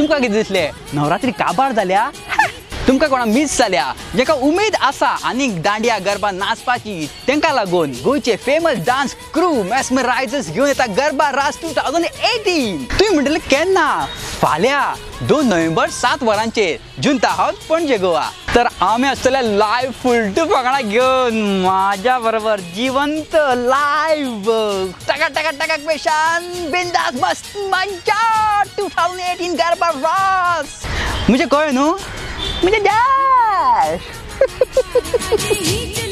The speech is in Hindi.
तुमकां कितें दिसलें नवरात्री काबार जाल्या? तुमकां कोणा मिस जाल्या जेका उमेद आसा आनीक दांडिया गरबा नाचपाची तांकां लागून गोंयचे फेमस डान्स क्रू MesmeriZerZ घेवन येता गरबा रास 2018. तुवें म्हणटलें केन्ना? फाल्यां 2 नोव्हेंबर 7 वरांचेर जुंता हाऊस पणजे गोवा. तर आमी आसतले लायव्ह फुल टू फकाणा घेवन माझ्या बरोबर जिवंत लायव्ह टका टका टका क्वेश्चन बिंदास मस्त मज्जा 2018 गरबा रास. म्हणजे कळ्ळें न्हू म्हणजे डॅश.